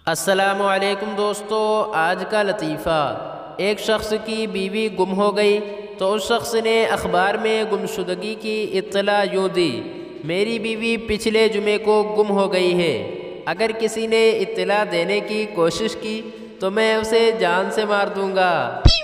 السلام علیکم دوستو، آج کا لطیفہ۔ ایک شخص کی بیوی گم ہو گئی تو اس شخص نے اخبار میں گمشدگی کی اطلاع یوں دی: میری بیوی پچھلے جمعے کو گم ہو گئی ہے، اگر کسی نے اطلاع دینے کی کوشش کی تو میں اسے جان سے مار دوں گا۔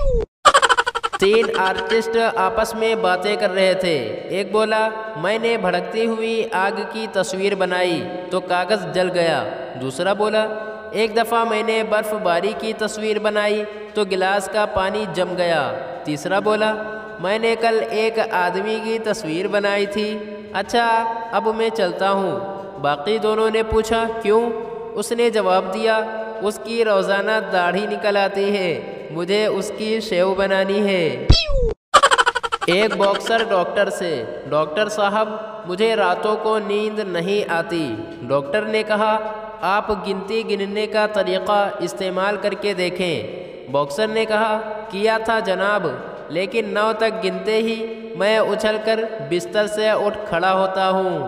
تین آرٹسٹ آپس میں باتیں کر رہے تھے۔ ایک بولا، میں نے بھڑکتی ہوئی آگ کی تصویر بنائی تو کاغذ جل گیا۔ دوسرا بولا، ایک دفعہ میں نے برف باری کی تصویر بنائی تو گلاس کا پانی جم گیا۔ تیسرا بولا، میں نے کل ایک آدمی کی تصویر بنائی تھی۔ اچھا، اب میں چلتا ہوں۔ باقی دونوں نے پوچھا، کیوں؟ اس نے جواب دیا، اس کی روزانہ داڑھی نکل آتی ہے، مجھے اس کی شیو بنانی ہے۔ ایک باکسر ڈاکٹر سے: ڈاکٹر صاحب، مجھے راتوں کو نیند نہیں آتی۔ ڈاکٹر نے کہا، آپ گنتی گننے کا طریقہ استعمال کر کے دیکھیں۔ باکسر نے کہا، کیا تھا جناب، لیکن 9 تک گنتے ہی میں اچھل کر بستر سے اٹھ کھڑا ہوتا ہوں۔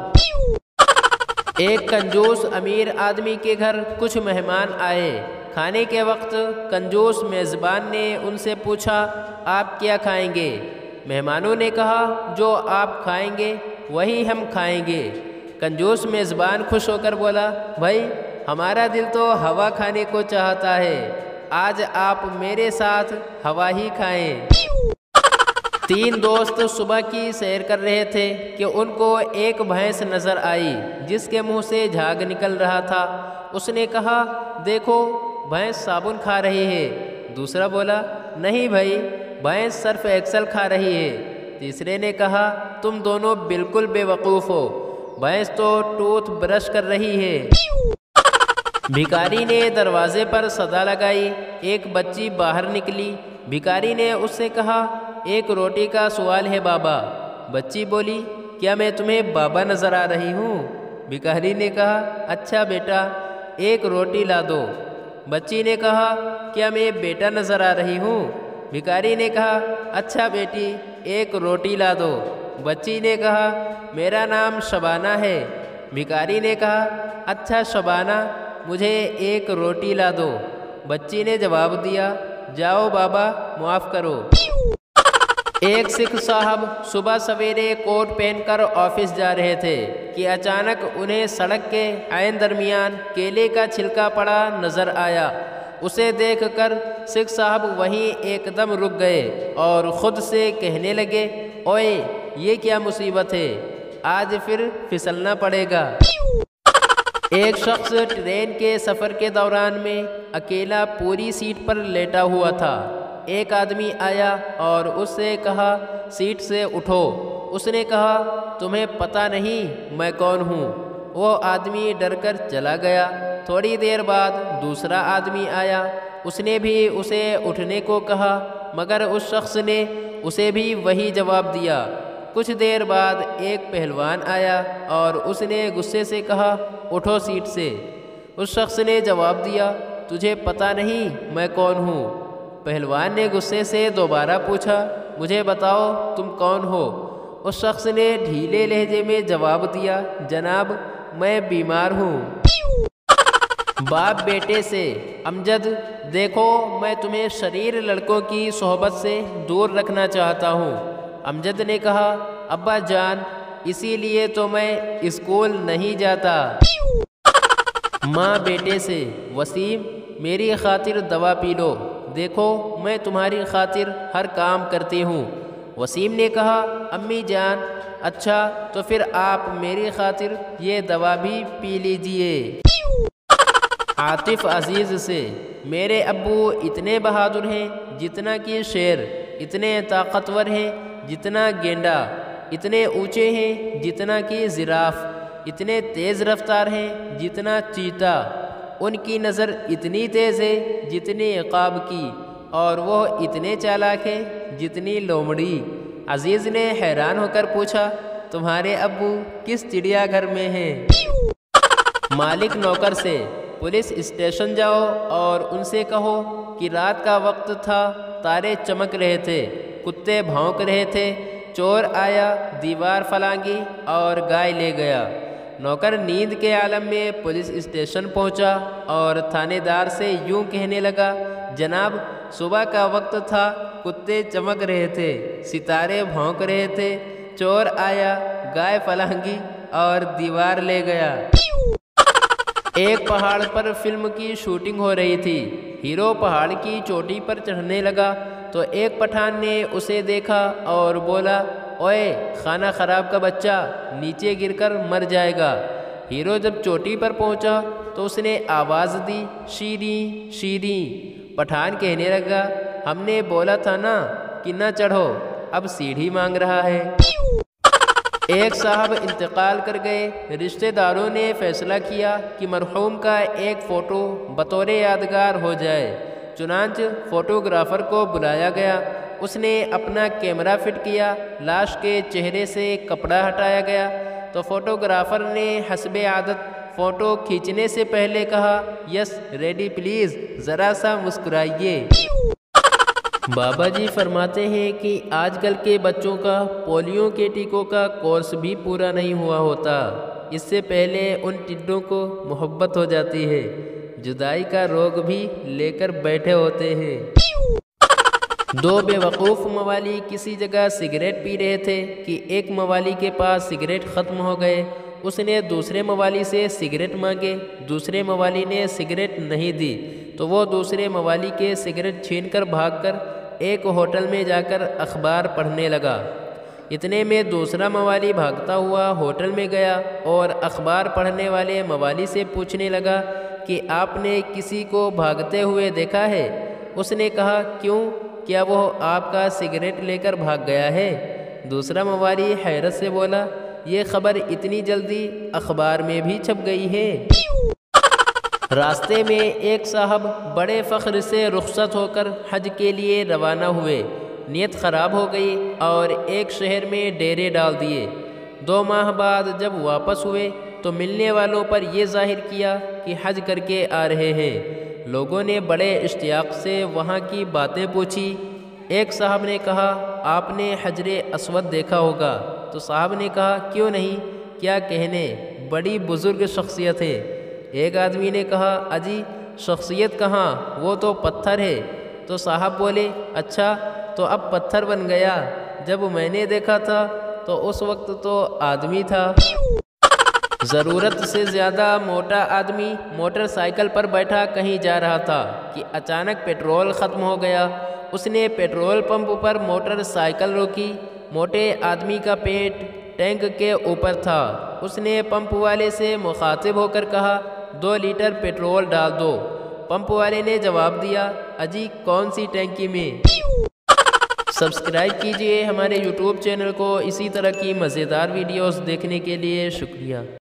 ایک کنجوس امیر آدمی کے گھر کچھ مہمان آئے۔ کھانے کے وقت کنجوس میزبان نے ان سے پوچھا، آپ کیا کھائیں گے؟ مہمانوں نے کہا، جو آپ کھائیں گے وہی ہم کھائیں گے۔ کنجوس میزبان خوش ہو کر بولا، بھائی، ہمارا دل تو ہوا کھانے کو چاہتا ہے، آج آپ میرے ساتھ ہوا ہی کھائیں۔ تین دوست صبح کی سیر کر رہے تھے کہ ان کو ایک بھینس نظر آئی جس کے منہ سے جھاگ نکل رہا تھا۔ اس نے کہا، دیکھو، بھینس صابن کھا رہی ہے۔ دوسرا بولا، نہیں بھائی، بھینس سرف ایکسل کھا رہی ہے۔ تیسرے نے کہا، تم دونوں بالکل بے وقوف ہو، بھینس تو ٹوتھ برش کر رہی ہے۔ بھکاری نے دروازے پر صدا لگائی۔ ایک بچی باہر نکلی۔ بھکاری نے اس سے کہا، ایک روٹی کا سوال ہے بابا۔ بچی بولی، کیا میں تمہیں بابا نظر آ رہی ہوں؟ بھکاری نے کہا، اچھا بیٹا، ایک روٹی لا دو۔ بچی نے کہا، کیا میں بیٹا نظر آ رہی ہوں؟ بھکاری نے کہا، اچھا بیٹی، ایک روٹی لا دو۔ بچی نے کہا، میرا نام شبانہ ہے۔ بھکاری نے کہا، اچھا شبانہ، مجھے ایک روٹی لا دو۔ بچی نے جواب دیا، جاؤ بابا، معاف کرو۔ ایک سکھ صاحب صبح سویرے کوٹ پہن کر آفس جا رہے تھے کہ اچانک انہیں سڑک کے عین درمیان کیلے کا چھلکا پڑا نظر آیا۔ اسے دیکھ کر سکھ صاحب وہیں ایک دم رک گئے اور خود سے کہنے لگے، اوئے، یہ کیا مصیبت ہے، آج پھر پھسلنا پڑے گا۔ ایک شخص ٹرین کے سفر کے دوران میں اکیلا پوری سیٹ پر لیٹا ہوا تھا۔ ایک آدمی آیا اور اس سے کہا، سیٹ سے اٹھو۔ اس نے کہا، تمہیں پتہ نہیں میں کون ہوں؟ وہ آدمی ڈر کر چلا گیا۔ تھوڑی دیر بعد دوسرا آدمی آیا۔ اس نے بھی اسے اٹھنے کو کہا، مگر اس شخص نے اسے بھی وہی جواب دیا۔ کچھ دیر بعد ایک پہلوان آیا اور اس نے غصے سے کہا، اٹھو سیٹ سے۔ اس شخص نے جواب دیا، تجھے پتہ نہیں میں کون ہوں؟ پہلوان نے غصے سے دوبارہ پوچھا، مجھے بتاؤ تم کون ہو؟ اس شخص نے ڈھیلے لہجے میں جواب دیا، جناب، میں بیمار ہوں۔ باپ بیٹے سے: امجد، دیکھو، میں تمہیں شریر لڑکوں کی صحبت سے دور رکھنا چاہتا ہوں۔ امجد نے کہا، ابا جان، اسی لیے تو میں اسکول نہیں جاتا۔ ماں بیٹے سے: وسیم، میری خاطر دوا پی لو، دیکھو میں تمہاری خاطر ہر کام کرتی ہوں۔ وسیم نے کہا، امی جان، اچھا تو پھر آپ میری خاطر یہ دوا بھی پی لیجئے۔ عاطف عزیز سے: میرے ابو اتنے بہادر ہیں جتنا کہ شیر، اتنے طاقتور ہیں جتنا گینڈا، اتنے اونچے ہیں جتنا کہ زراف، اتنے تیز رفتار ہیں جتنا چیتا، ان کی نظر اتنی تیز ہے جتنی عقاب کی، اور وہ اتنے چالاک ہیں جتنی لومڑی۔ عزیز نے حیران ہو کر پوچھا، تمہارے ابو کس چڑیا گھر میں ہیں؟ مالک نوکر سے: پولیس اسٹیشن جاؤ اور ان سے کہو کہ رات کا وقت تھا، تارے چمک رہے تھے، کتے بھونک رہے تھے، چور آیا، دیوار پھلانگی اور گائے لے گیا۔ नौकर नींद के आलम में पुलिस स्टेशन पहुंचा और थानेदार से यूं कहने लगा, जनाब सुबह का वक्त था, कुत्ते चमक रहे थे, सितारे भौंक रहे थे, चोर आया, गाय फलांगी और दीवार ले गया। एक पहाड़ पर फिल्म की शूटिंग हो रही थी। हीरो पहाड़ की चोटी पर चढ़ने लगा तो एक पठान ने उसे देखा और बोला, ओए खाना खराब का बच्चा, नीचे गिरकर मर जाएगा। हीरो जब चोटी पर पहुंचा तो उसने आवाज़ दी, शीरी शीरी। पठान कहने लगा, हमने बोला था ना कि न चढ़ो, अब सीढ़ी मांग रहा है। एक साहब इंतकाल कर गए। रिश्तेदारों ने फैसला किया कि मरहूम का एक फ़ोटो बतौर यादगार हो जाए। चुनांच फ़ोटोग्राफ़र को बुलाया गया। उसने अपना कैमरा फिट किया। लाश के चेहरे से कपड़ा हटाया गया तो फ़ोटोग्राफ़र ने हस्बे आदत फ़ोटो खींचने से पहले कहा, यस रेडी प्लीज़, ज़रा सा मुस्कुराइए। बाबा जी फरमाते हैं कि आजकल के बच्चों का पोलियो के टीकों का कोर्स भी पूरा नहीं हुआ होता। इससे पहले उन टिड्डों को मोहब्बत हो जाती है, जुदाई का रोग भी लेकर बैठे होते हैं। दो बेवकूफ़ मवाली किसी जगह सिगरेट पी रहे थे कि एक मवाली के पास सिगरेट ख़त्म हो गए। उसने दूसरे मवाली से सिगरेट मांगे। दूसरे मवाली ने सिगरेट नहीं दी तो वो दूसरे मवाली के सिगरेट छीनकर भागकर एक होटल में जाकर अखबार पढ़ने लगा। इतने में दूसरा मवाली भागता हुआ होटल में गया और अखबार पढ़ने वाले मवाली से पूछने लगा कि आपने किसी को भागते हुए देखा है? उसने कहा, क्यों, क्या वो आपका सिगरेट लेकर भाग गया है? दूसरा मवाली हैरत से बोला, ये खबर इतनी जल्दी अखबार में भी छप गई है। रास्ते में एक साहब बड़े फ़ख्र से रुखसत होकर हज के लिए रवाना हुए। नीयत ख़राब हो गई और एक शहर में डेरे डाल दिए। 2 माह बाद जब वापस हुए तो मिलने वालों पर ये ज़ाहिर किया कि हज करके आ रहे हैं। लोगों ने बड़े इश्तियाक से वहाँ की बातें पूछी। एक साहब ने कहा, आपने हजरे अस्वद देखा होगा? तो साहब ने कहा, क्यों नहीं, क्या कहने, बड़ी बुज़ुर्ग शख्सियत है। एक आदमी ने कहा, अजी शख्सियत कहाँ, वो तो पत्थर है। तो साहब बोले, अच्छा तो अब पत्थर बन गया, जब मैंने देखा था तो उस वक्त तो आदमी था। ज़रूरत से ज़्यादा मोटा आदमी मोटरसाइकिल पर बैठा कहीं जा रहा था कि अचानक पेट्रोल ख़त्म हो गया। उसने पेट्रोल पंप पर मोटरसाइकिल रोकी। मोटे आदमी का पेट टैंक के ऊपर था। उसने पंप वाले से मुखातिब होकर कहा, 2 लीटर पेट्रोल डाल दो। पंप वाले ने जवाब दिया, अजी कौन सी टैंकी में। सब्सक्राइब कीजिए हमारे यूट्यूब चैनल को इसी तरह की मज़ेदार वीडियोस देखने के लिए। शुक्रिया।